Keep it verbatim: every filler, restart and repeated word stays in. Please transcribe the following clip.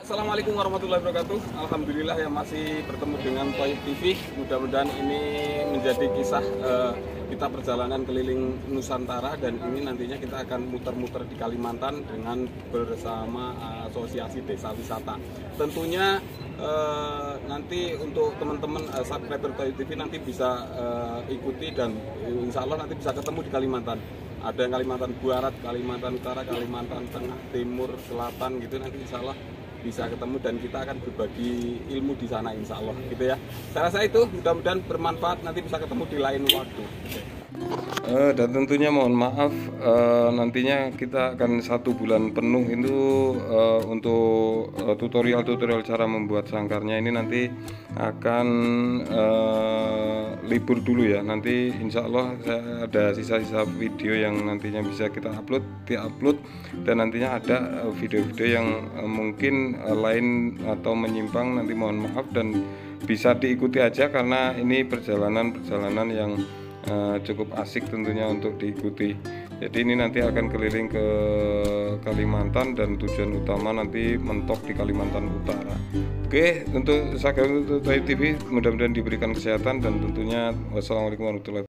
Assalamualaikum warahmatullahi wabarakatuh. Alhamdulillah ya masih bertemu dengan Toyib T V. Mudah-mudahan ini menjadi kisah uh, kita perjalanan keliling Nusantara, dan ini nantinya kita akan muter-muter di Kalimantan dengan bersama Asosiasi Desa Wisata. Tentunya uh, nanti untuk teman-teman uh, subscriber Toyib T V nanti bisa uh, ikuti, dan insya Allah nanti bisa ketemu di Kalimantan. Ada yang Kalimantan Barat, Kalimantan Utara, Kalimantan Tengah, Timur, Selatan gitu, nanti insya Allah bisa ketemu dan kita akan berbagi ilmu di sana insya Allah gitu ya. Saya rasa itu mudah-mudahan bermanfaat, nanti bisa ketemu di lain waktu. Uh, dan tentunya mohon maaf uh, nantinya kita akan satu bulan penuh itu uh, untuk uh, tutorial-tutorial cara membuat sangkarnya ini nanti akan uh, libur dulu ya. Nanti insya Allah saya ada sisa-sisa video yang nantinya bisa kita upload, di-upload, dan nantinya ada video-video uh, yang uh, mungkin uh, lain atau menyimpang, nanti mohon maaf, dan bisa diikuti aja karena ini perjalanan-perjalanan yang Uh, cukup asik tentunya untuk diikuti. Jadi ini nanti akan keliling ke Kalimantan dan tujuan utama nanti mentok di Kalimantan Utara. Oke, untuk saya untuk Toyib T V mudah-mudahan diberikan kesehatan, dan tentunya wassalamualaikum warahmatullahi wabarakatuh.